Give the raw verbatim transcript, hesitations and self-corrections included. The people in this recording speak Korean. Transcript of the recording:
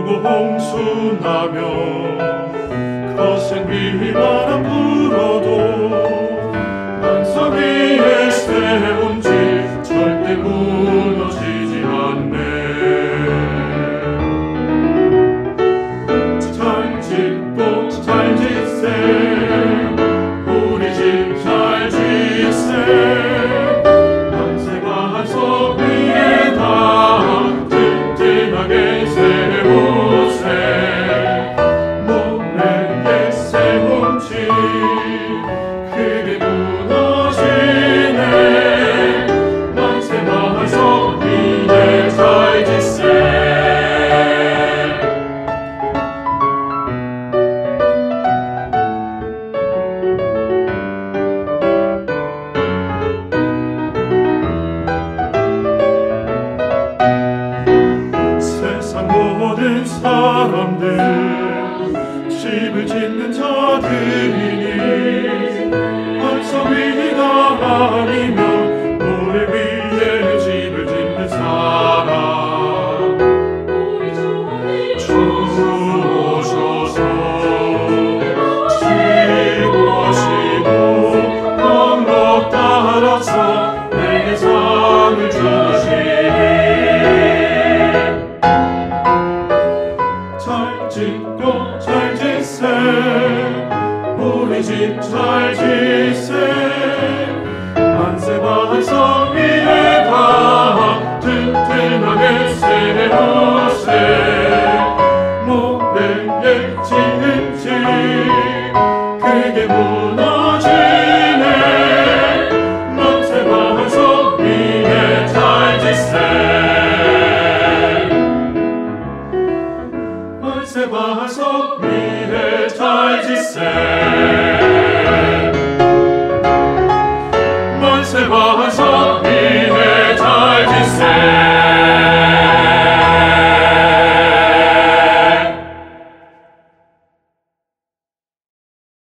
홍수나며 거센 비바람 불어도 반석 위에 세운 집 절대 무너지지 않네. 잘 짓고 잘 짓세 우리 집 잘 짓세 만세가 한석 위에다 튼튼하게 세우세. 모래에 세운 집 크게 무너지네. 만세가 한석 위에 잘 짓세. 세상 모든 사람들 집을 짓는 자들이니 반석 위가 아니면 모래 위에 집을 짓는 사람 주오셔서 쉬고 쉬고 넉넉 따라서 내게 상을 주시니. 잘 짓고 잘 짓세 우리 집 잘 짓세. 만세 반석 위에다 튼튼하게 세우세. 모래에 지은 집 크게 무